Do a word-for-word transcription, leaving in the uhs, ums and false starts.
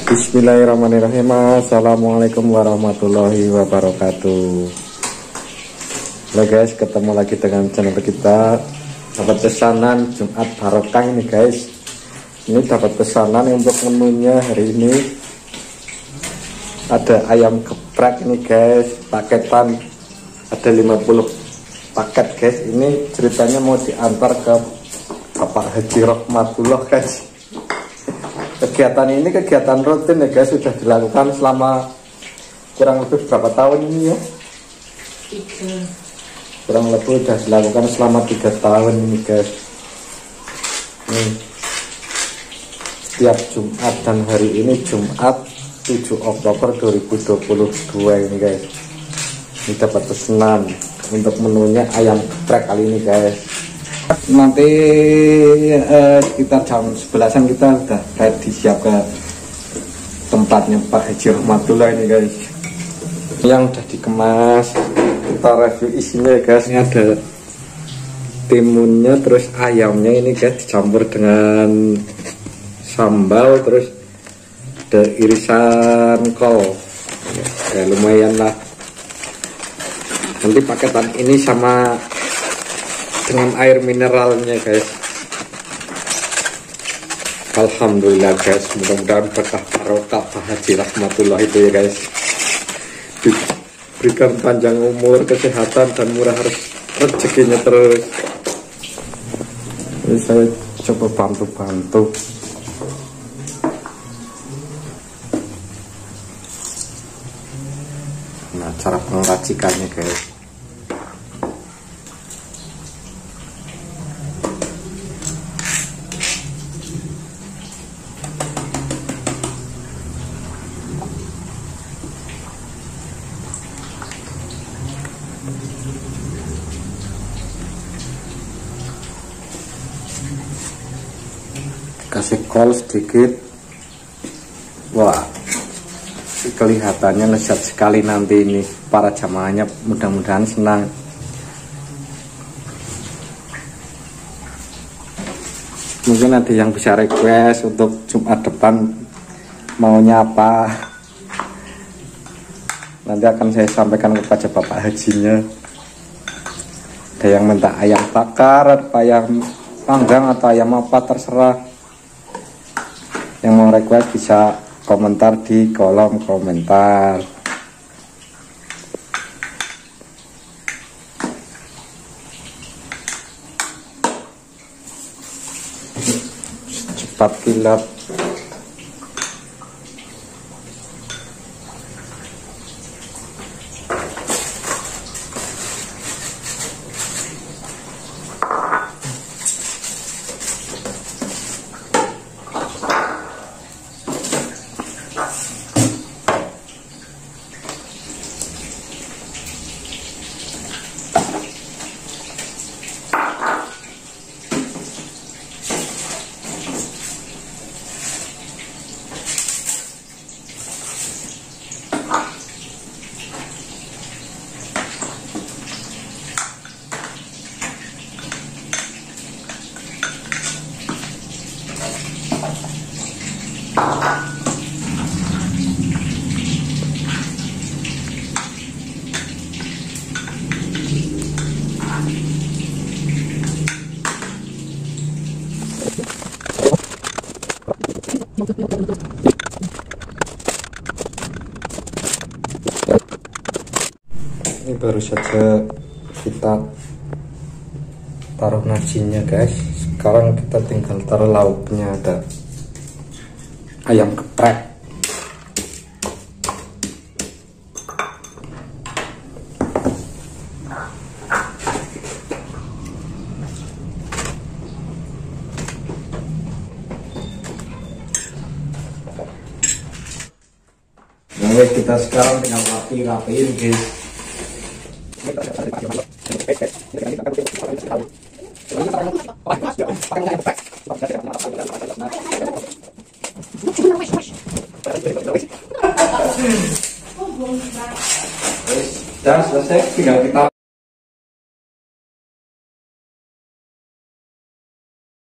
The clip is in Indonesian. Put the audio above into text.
Bismillahirrahmanirrahim. Assalamualaikum warahmatullahi wabarakatuh. Halo guys, ketemu lagi dengan channel kita. Dapat pesanan Jumat Barokah ini guys. Ini dapat pesanan untuk menunya hari ini. Ada ayam geprek ini guys, paketan ada lima puluh paket guys. Ini ceritanya mau diantar ke Bapak Haji Rohmatullah guys. Kegiatan ini kegiatan rutin ya guys, sudah dilakukan selama kurang lebih berapa tahun ini ya? Tiga. Kurang lebih sudah dilakukan selama tiga tahun ini guys. Nih, setiap Jumat, dan hari ini Jumat tujuh Oktober dua ribu dua puluh dua ini guys. Ini dapat pesanan untuk menunya ayam geprek kali ini guys. Nanti eh, sekitar jam sebelasan kita udah ready siap ke tempatnya Pak Haji Rohmatullah ini guys. Yang udah dikemas, kita review isinya ya guys. Ini ada timunnya, terus ayamnya ini guys dicampur dengan sambal, terus ada irisan kol ya, lumayan lah. Nanti paketan ini sama dengan air mineralnya guys. Alhamdulillah guys, mudah-mudahan berkah barokah Pak Haji Rohmatullah itu ya guys, diberikan panjang umur, kesehatan, dan murah rezekinya terus. Jadi saya coba bantu-bantu. Nah, cara pengeracikannya guys. Kasih kol sedikit. Wah, kelihatannya lezat sekali nanti ini. Para jamaahnya mudah-mudahan senang. Mungkin ada yang bisa request untuk Jumat depan maunya apa, nanti akan saya sampaikan kepada Bapak Hajinya. Ada yang minta ayam bakar, ayam panggang, atau ayam apa, terserah. Yang mau request bisa komentar di kolom komentar. Cepat kilap. Ini baru saja kita taruh nasinya guys. Sekarang kita tinggal taruh lauknya. Ada ayam geprek. Nah, kita sekarang tinggal rapi-rapiin guys. Dan selesai, tinggal kita